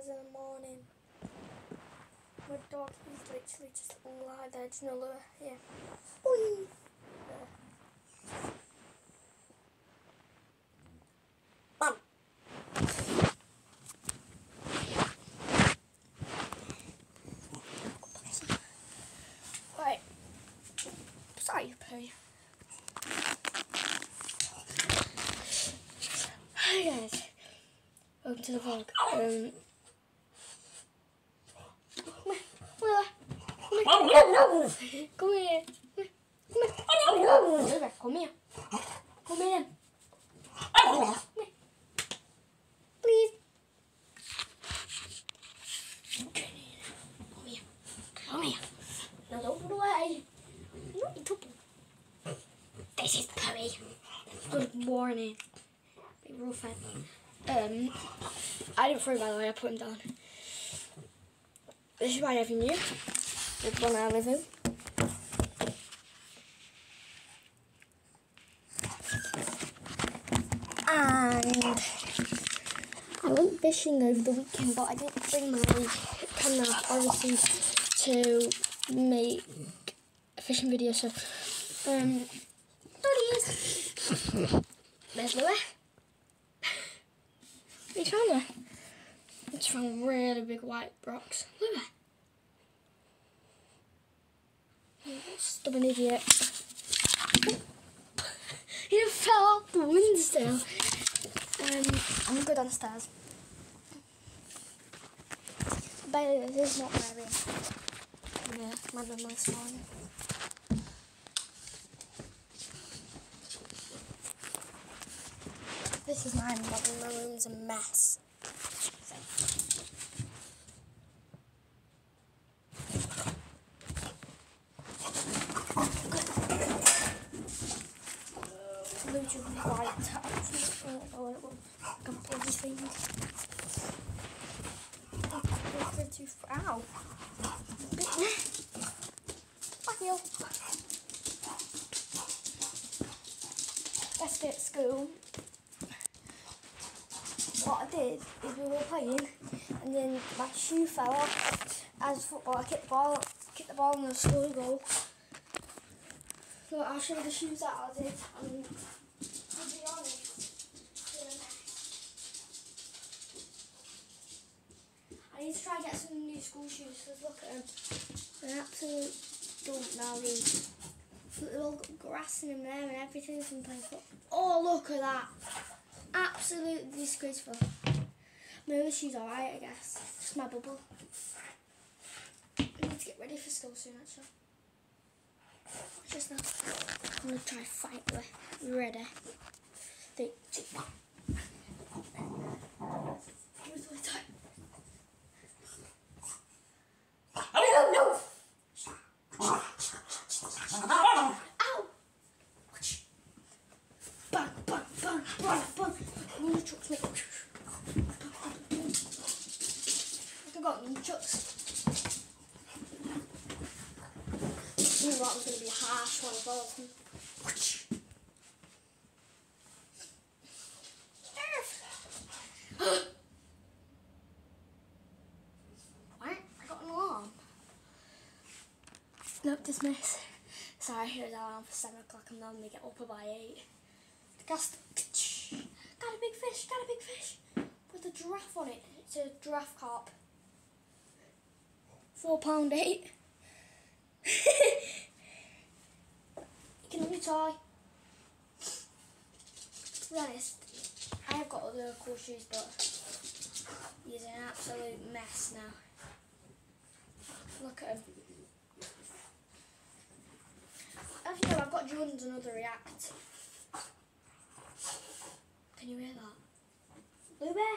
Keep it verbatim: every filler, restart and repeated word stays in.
hours in the morning. My dog is literally just lying there, just no lower here. Whee! There. Bam! Right. Sorry, Perry. Hi guys. Welcome to the vlog. Um, Come here. Come here. Come here. Come here. Please. Come here. Come here. No, don't run away. No, you took him. This is Perry. Good morning. Big rough head. Um, I didn't throw him, by the way. I put him down. This is my avenue. The one I live in. And I went fishing over the weekend, but I didn't bring my camera, obviously, to make a fishing video. So, um, there he is. There's Louis. What are you trying there? I just found really big white rocks. Louis. Stubborn idiot. He fell off the windowsill. Um, I'm gonna go downstairs. But this is not very yeah, my normal this morning. This is mine, but my room's a mess. Literally white taps. I don't know what it was. Like a bloody thing. Ow! Fuck you. Yesterday at school, what I did is we were playing, and then my shoe fell off. As football, I kicked the ball, kicked the ball in the school goal. So I'll show you the shoes that I did. And to be honest, I need to try and get some new school shoes, because look at them. They're an absolute dump now, these. They've all got grass in them there and everything from playing football. Oh, look at that. Absolutely disgraceful. My other shoes alright, I guess. Just my bubble. I need to get ready for school soon, actually. Just now. I'm going to try to fight with. Ready? Three, two, one. Oh, no! Ow! Bang, bang, bang, bang, bang. Nunchucks, mate. I've got nunchucks. I knew that was going to be a harsh one as well. What? I got an alarm. Nope, dismiss. Sorry, here's alarm for seven o'clock and then they get up by eight. The cast. Got a big fish, got a big fish. With a giraffe on it. It's a giraffe carp. Four pound eight. You can only try. To be honest, I have got other cool shoes, but he's an absolute mess now. Look at him. As you know, I've got Jordan's Another React. Can you hear that? Louis?